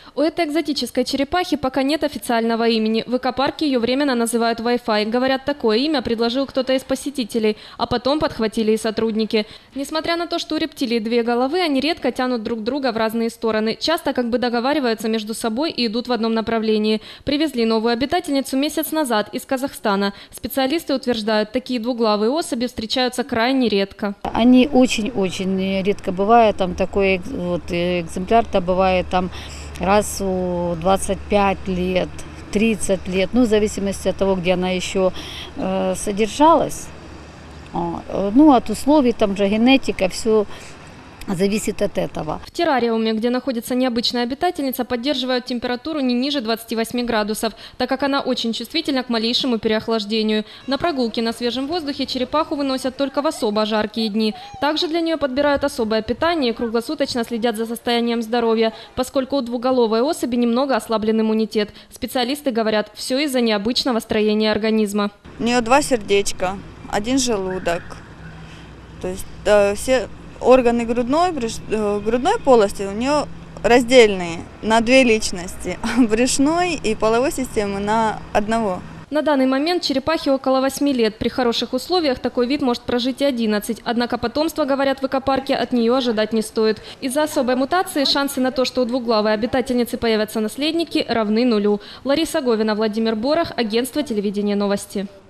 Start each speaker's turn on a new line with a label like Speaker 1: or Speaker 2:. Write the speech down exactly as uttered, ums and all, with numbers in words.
Speaker 1: У этой экзотической черепахи пока нет официального имени. В экопарке ее временно называют Wi-Fi. Говорят, такое имя предложил кто-то из посетителей, а потом подхватили и сотрудники. Несмотря на то, что у рептилий две головы, они редко тянут друг друга в разные стороны. Часто как бы договариваются между собой и идут в одном направлении. Привезли новую обитательницу месяц назад из Казахстана. Специалисты утверждают, такие двуглавые особи встречаются крайне редко.
Speaker 2: Они очень-очень редко бывают. Там такой вот экземпляр-то бывает там раз в двадцать пять лет, тридцать лет, ну, в зависимости от того, где она еще э, содержалась. Ну, от условий, там же генетика, все зависит от этого.
Speaker 1: В террариуме, где находится необычная обитательница, поддерживают температуру не ниже двадцати восьми градусов, так как она очень чувствительна к малейшему переохлаждению. На прогулке на свежем воздухе черепаху выносят только в особо жаркие дни. Также для нее подбирают особое питание и круглосуточно следят за состоянием здоровья, поскольку у двуголовой особи немного ослаблен иммунитет. Специалисты говорят, все из-за необычного строения организма.
Speaker 3: У нее два сердечка, один желудок. То есть э, все органы грудной, грудной полости у нее раздельные на две личности, а брюшной и половой системы на одного.
Speaker 1: На данный момент черепахе около восьми лет. При хороших условиях такой вид может прожить и одиннадцать. Однако потомство, говорят в экопарке, от нее ожидать не стоит. Из-за особой мутации шансы на то, что у двуглавой обитательницы появятся наследники, равны нулю. Лариса Говина, Владимир Борах, агентство телевидения «Новости».